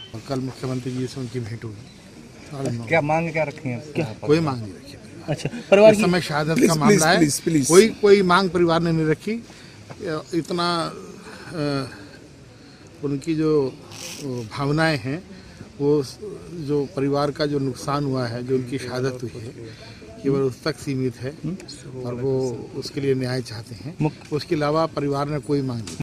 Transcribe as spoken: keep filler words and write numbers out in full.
कल मुख्यमंत्री जी से उनकी भेंट हुई। क्या मांग क्या रखी है? क्या कोई मांग नहीं रखी। अच्छा, परिवार इस समय शहादत का मामला है, कोई कोई मांग परिवार ने नहीं रखी। इतना आ, उनकी जो भावनाएं हैं, वो जो परिवार का जो नुकसान हुआ है, जो उनकी शहादत हुई है, केवल उस तक सीमित है और वो उसके लिए न्याय चाहते हैं। उसके अलावा परिवार ने कोई मांग नहीं।